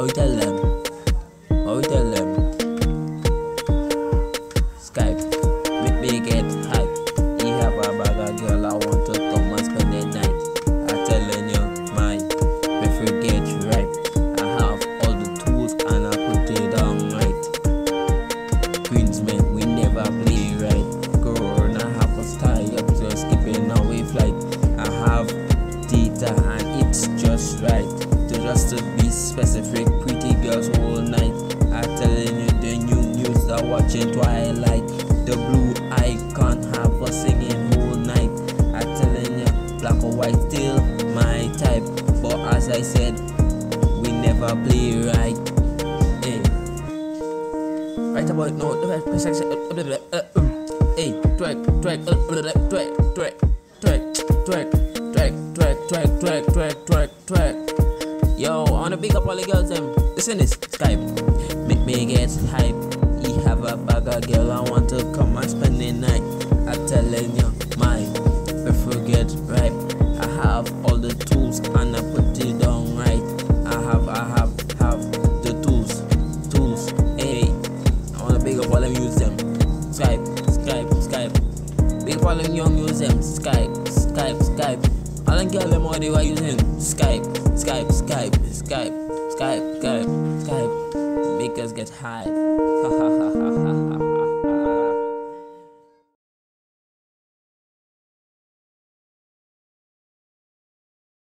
What we tell them? What we tell them? Skype, make me get hype. He have a bag of girl I want to come and spend the night. I telling you, my prefer get right. I have all the tools and I put it on right. Queensman, we never play right. Corona have us tied up, so skipping away flight. I have data and it's just right. To be specific, pretty girls all night. I telling you the new news are watching Twilight. The blue icon have us singing whole night. I telling you, black or white still my type. But as I said, we never play right. Hey. Right about now, the right section. Hey, twerk. Yo, I wanna big up all the girls them. Listen this, Skype, make me get hype. He have a bag of girl I want to come and spend the night. I telling you, my prefer get right. I have all the tools and I put it on right. I have the tools. Hey, I wanna big up all them use them. Skype. Big up all them young use them. Skype. All them girls them all they were using Skype. Make us get high. Ha ha ha ha ha ha.